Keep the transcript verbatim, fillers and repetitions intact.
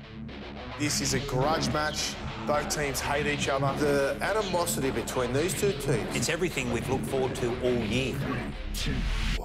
This is a grudge match. Both teams hate each other. The animosity between these two teams. It's everything we've looked forward to all year.